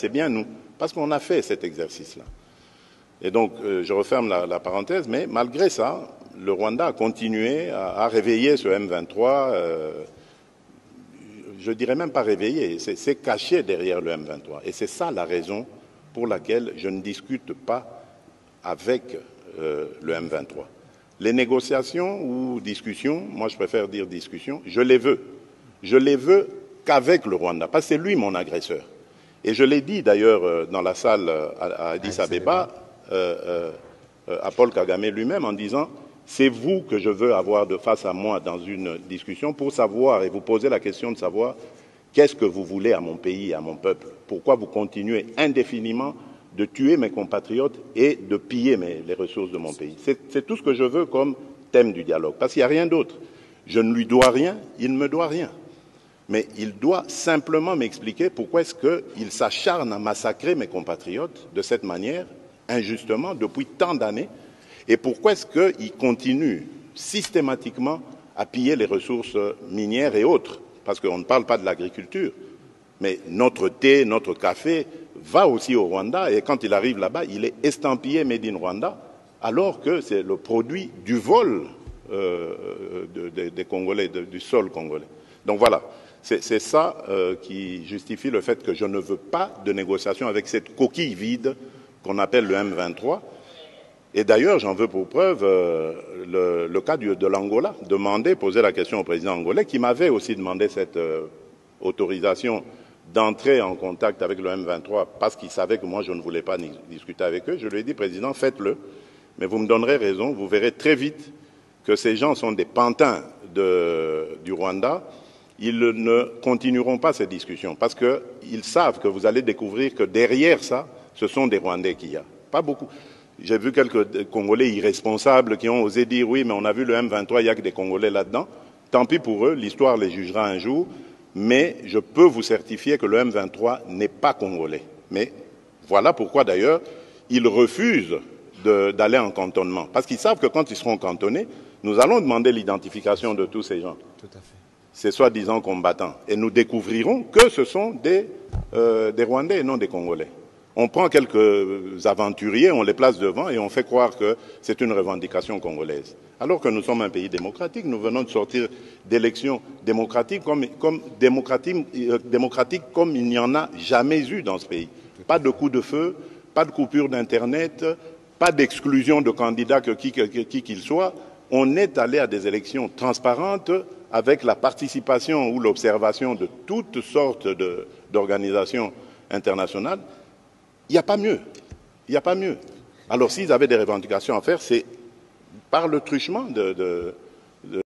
C'est bien nous, parce qu'on a fait cet exercice-là. Et donc, je referme la parenthèse, mais malgré ça, le Rwanda a continué à réveiller ce M23. Je dirais même pas réveiller, c'est caché derrière le M23. Et c'est ça la raison pour laquelle je ne discute pas avec le M23. Les négociations ou discussions, moi je préfère dire discussions, je les veux. Je les veux qu'avec le Rwanda, parce que c'est lui mon agresseur. Et je l'ai dit d'ailleurs dans la salle à Addis Abeba, à Paul Kagame lui-même, en disant « c'est vous que je veux avoir de face à moi dans une discussion pour savoir et vous poser la question de savoir qu'est-ce que vous voulez à mon pays, à mon peuple. Pourquoi vous continuez indéfiniment de tuer mes compatriotes et de piller les ressources de mon pays. C'est tout ce que je veux comme thème du dialogue, parce qu'il n'y a rien d'autre. Je ne lui dois rien, il ne me doit rien. Mais il doit simplement m'expliquer pourquoi est-ce qu'il s'acharne à massacrer mes compatriotes de cette manière, injustement, depuis tant d'années, et pourquoi est-ce qu'il continue systématiquement à piller les ressources minières et autres, parce qu'on ne parle pas de l'agriculture, mais notre thé, notre café va aussi au Rwanda, et quand il arrive là-bas, il est estampillé Made in Rwanda, alors que c'est le produit du vol des Congolais, du sol congolais. Donc voilà, c'est ça qui justifie le fait que je ne veux pas de négociation avec cette coquille vide qu'on appelle le M23. Et d'ailleurs, j'en veux pour preuve le cas de l'Angola, poser la question au président angolais, qui m'avait aussi demandé cette autorisation d'entrer en contact avec le M23 parce qu'il savait que moi je ne voulais pas discuter avec eux. Je lui ai dit, président, faites-le, mais vous me donnerez raison, vous verrez très vite que ces gens sont des pantins du Rwanda. Ils ne continueront pas ces discussions parce qu'ils savent que vous allez découvrir que derrière ça, ce sont des Rwandais qu'il y a. Pas beaucoup. J'ai vu quelques Congolais irresponsables qui ont osé dire, oui, mais on a vu le M23, il n'y a que des Congolais là-dedans. Tant pis pour eux, l'histoire les jugera un jour. Mais je peux vous certifier que le M23 n'est pas congolais. Mais voilà pourquoi d'ailleurs ils refusent d'aller en cantonnement. Parce qu'ils savent que quand ils seront cantonnés, nous allons demander l'identification de tous ces gens. Tout à fait. Ces soi-disant combattants. Et nous découvrirons que ce sont des Rwandais et non des Congolais. On prend quelques aventuriers, on les place devant et on fait croire que c'est une revendication congolaise. Alors que nous sommes un pays démocratique, nous venons de sortir d'élections démocratiques comme il n'y en a jamais eu dans ce pays. Pas de coup de feu, pas de coupure d'Internet, pas d'exclusion de candidats qui qu'ils soient. On est allé à des élections transparentes avec la participation ou l'observation de toutes sortes d'organisations internationales. Il n'y a pas mieux. Il n'y a pas mieux. Alors, s'ils avaient des revendications à faire, c'est par le truchement